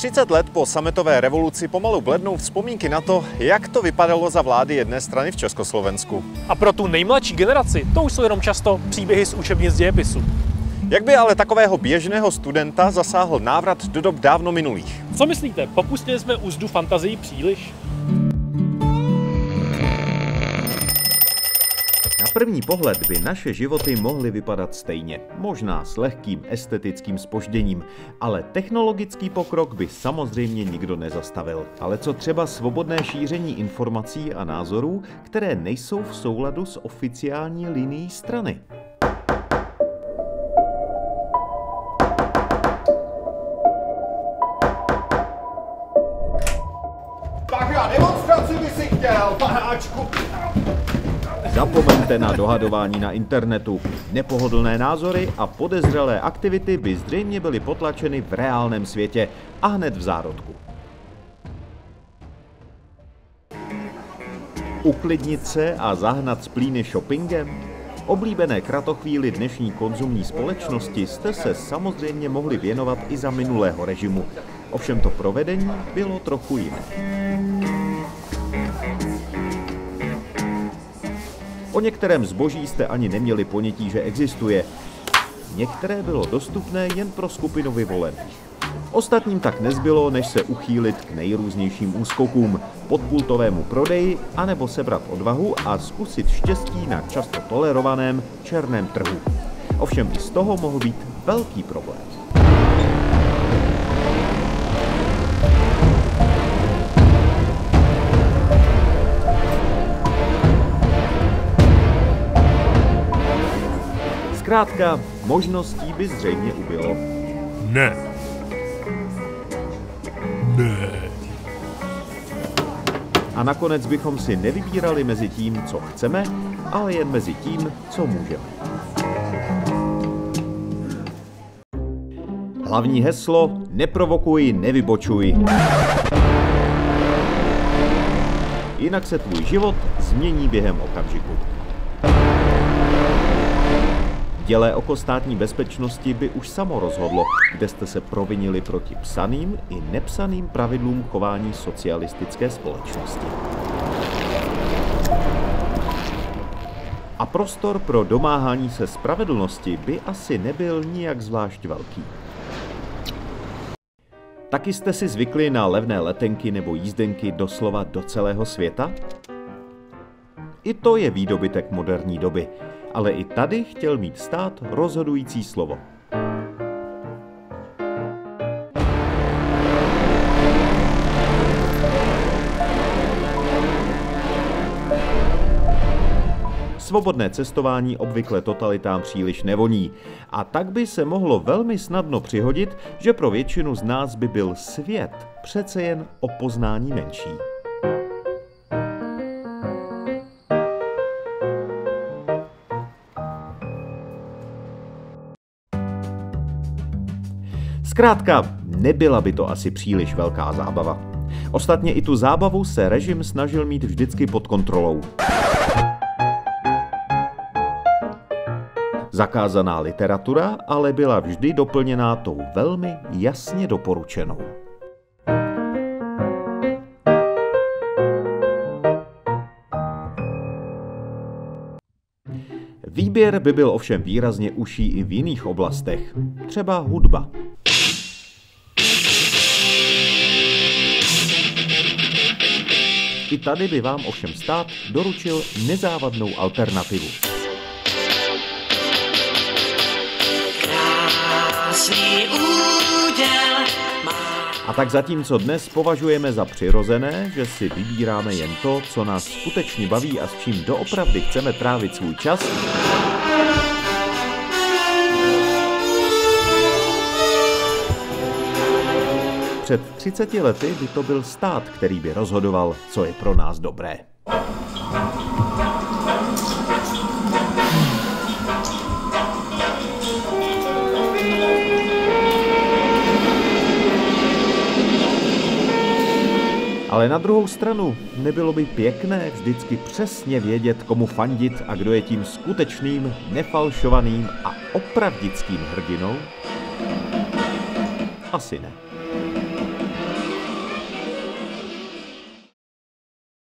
30 let po sametové revoluci pomalu blednou vzpomínky na to, jak to vypadalo za vlády jedné strany v Československu. A pro tu nejmladší generaci to už jsou jenom často příběhy z učebnic dějepisu. Jak by ale takového běžného studenta zasáhl návrat do dob dávno minulých? Co myslíte, popustili jsme úzdu fantazii příliš? Na první pohled by naše životy mohly vypadat stejně, možná s lehkým estetickým zpožděním, ale technologický pokrok by samozřejmě nikdo nezastavil. Ale co třeba svobodné šíření informací a názorů, které nejsou v souladu s oficiální linií strany? Tak já demonstraci by si chtěl, panáčku! Zapomeňte na dohadování na internetu. Nepohodlné názory a podezřelé aktivity by zřejmě byly potlačeny v reálném světě a hned v zárodku. Uklidnit se a zahnat splíny shoppingem? Oblíbené kratochvíli dnešní konzumní společnosti jste se samozřejmě mohli věnovat i za minulého režimu. Ovšem to provedení bylo trochu jiné. O některém zboží jste ani neměli ponětí, že existuje. Některé bylo dostupné jen pro skupinu vyvolených. Ostatním tak nezbylo, než se uchýlit k nejrůznějším úskokům, podpultovému prodeji, anebo sebrat odvahu a zkusit štěstí na často tolerovaném černém trhu. Ovšem i z toho mohl být velký problém. Zkrátka, možností by zřejmě ubylo. Ne. A nakonec bychom si nevybírali mezi tím, co chceme, ale jen mezi tím, co můžeme. Hlavní heslo: neprovokuj, nevybočuj. Jinak se tvůj život změní během okamžiku. Dělé oko státní bezpečnosti by už samo rozhodlo, kde jste se provinili proti psaným i nepsaným pravidlům chování socialistické společnosti. A prostor pro domáhání se spravedlnosti by asi nebyl nijak zvlášť velký. Taky jste si zvykli na levné letenky nebo jízdenky doslova do celého světa? I to je výdobytek moderní doby. Ale i tady chtěl mít stát rozhodující slovo. Svobodné cestování obvykle totalitám příliš nevoní. A tak by se mohlo velmi snadno přihodit, že pro většinu z nás by byl svět přece jen o poznání menší. Zkrátka, nebyla by to asi příliš velká zábava. Ostatně i tu zábavu se režim snažil mít vždycky pod kontrolou. Zakázaná literatura ale byla vždy doplněná tou velmi jasně doporučenou. Výběr by byl ovšem výrazně užší i v jiných oblastech, třeba hudba. I tady by vám ovšem stát doručil nezávadnou alternativu. A tak zatímco dnes považujeme za přirozené, že si vybíráme jen to, co nás skutečně baví a s čím doopravdy chceme trávit svůj čas, před 30 lety by to byl stát, který by rozhodoval, co je pro nás dobré. Ale na druhou stranu, nebylo by pěkné vždycky přesně vědět, komu fandit a kdo je tím skutečným, nefalšovaným a opravdickým hrdinou? Asi ne.